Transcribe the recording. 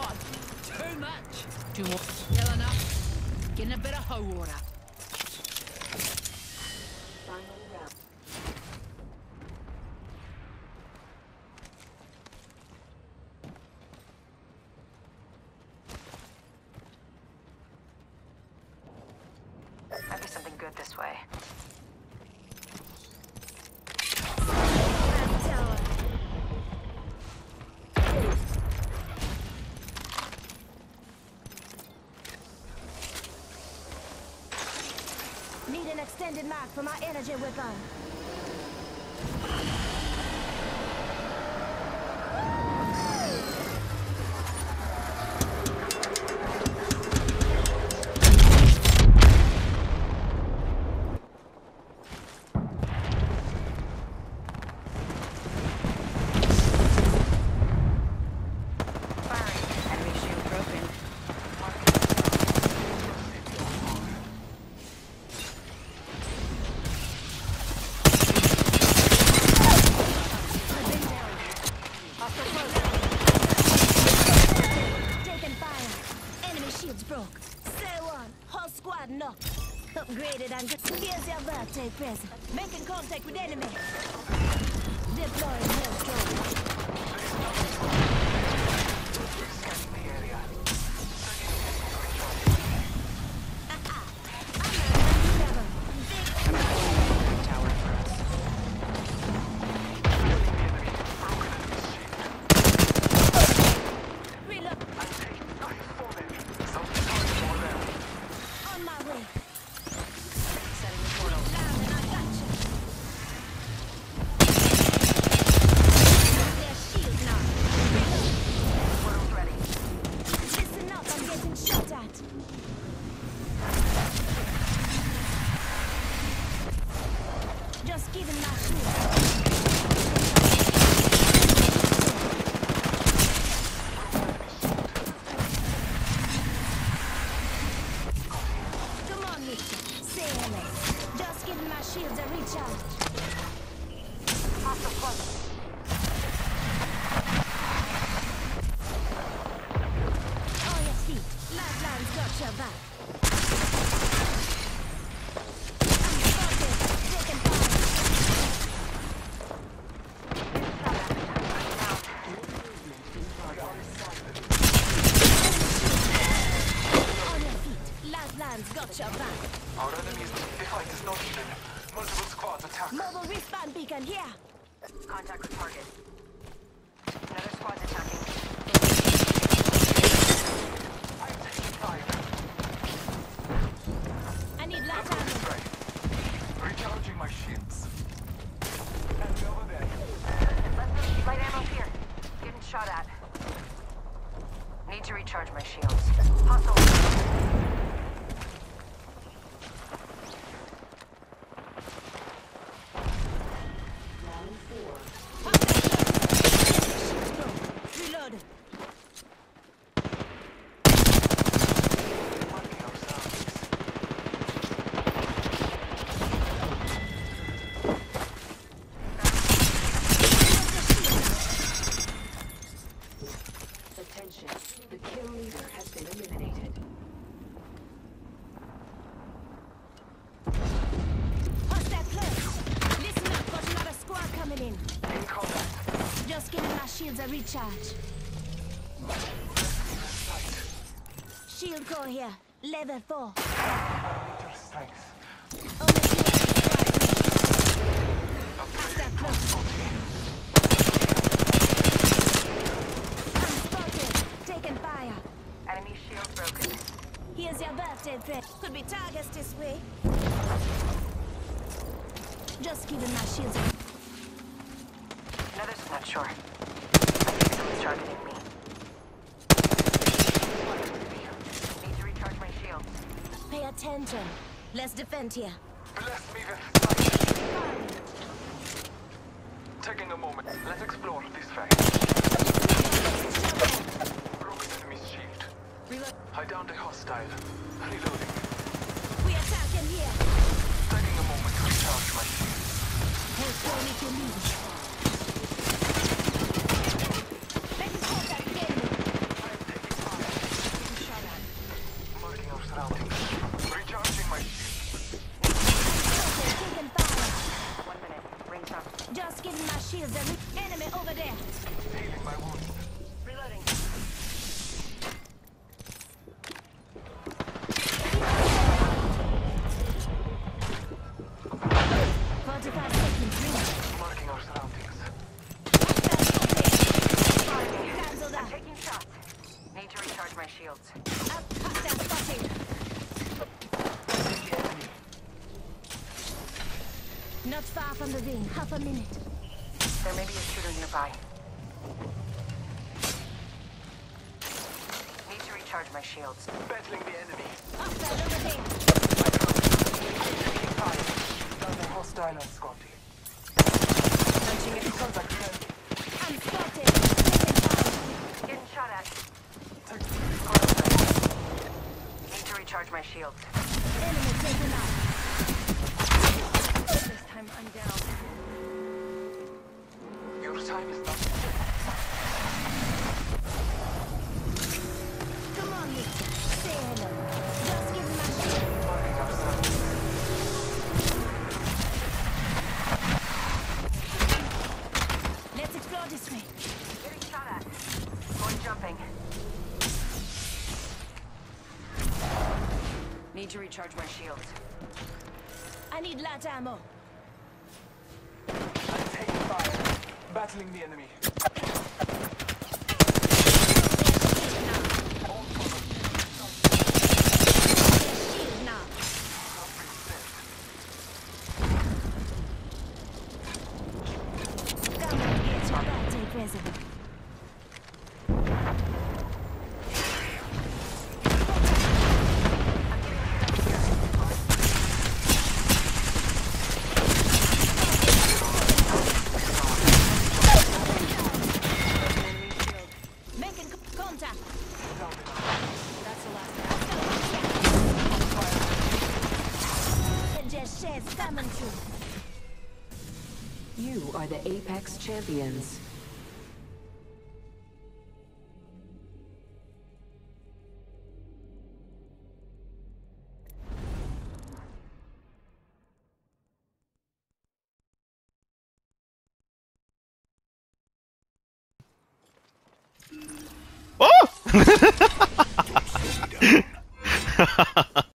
squad. Too much. Too much. Still enough. Getting a bit of hoe water. Final round. Might be something good this way. Need an extended mark for my energy weapon. Broke. Say one. Whole squad knocked. Upgraded and just here's your birthday present. Making contact with enemy. Deploying Hellstorm. Scanning the area. I'm calling the tower for us. Reload. On my way. Setting the portal. Down and I got you. Their shield now. Reload. Portal's ready. Listen up, I'm getting shot at. Just give him my shield. Come on, Mister. Say hello. Just give him my shields a recharge. Hostile close. On your feet. Lifeline's got your back. I'm spotted. Taking fire. On your feet. Lifeline's got your back. Our enemies, they fight us not even. Multiple squads attack. Mobile respawn beacon here. Contact with target. Another squad's attacking. I'm taking fire. I need light Let's go this ammo. way. Recharging my shields. Enemy over there. Light ammo here. Getting shot at. Need to recharge my shields. Hostile. Reload. Marking our surroundings. Attention, the kill leader has been eliminated. Hostile close. Listen up, got another squad coming in. In combat. Just giving my shields a recharge. Shield core here. Level 4. Meter strength. Only two Upgrading close. proximity. I'm spotted. Taking fire. Enemy shield broken. Here's your birthday present. Could be targets this way. Just giving my shields a... Another's not sure. I think someone's targeting me. Need to recharge my shields. Pay attention. Let's defend here. Bless me with sight. Taking a moment. Let's explore this way. Broken enemy's shield. Reload. Hide down the hostile. Reloading. We attacking here. Taking a moment to recharge my shield. Hold strong if you need it. Making contact with enemy. I am taking recharge my shields. Hostile spotted. The enemy. Not far from the ring. Half a minute. There may be a shooter nearby. Need to recharge my shields. Battling the enemy. Hostile over there. Another hostile on Scotty. Punching it. Contact the enemy. I'm spotted. Taking fire. Getting shot at. Need to recharge my shields. Enemy taken out. This time I'm down. Your time is not. Come on, Nick. Say hello. Just give me my shield. Marking ourselves. Let's explore this way. Getting shot at. Going jumping. Need to recharge my shields. I need light ammo. I'm taking fire. Battling the enemy. Shield now. Come on, get your birthday present. Making contact. That's the last. And just shares salmon true. You are the Apex Champions. Oh!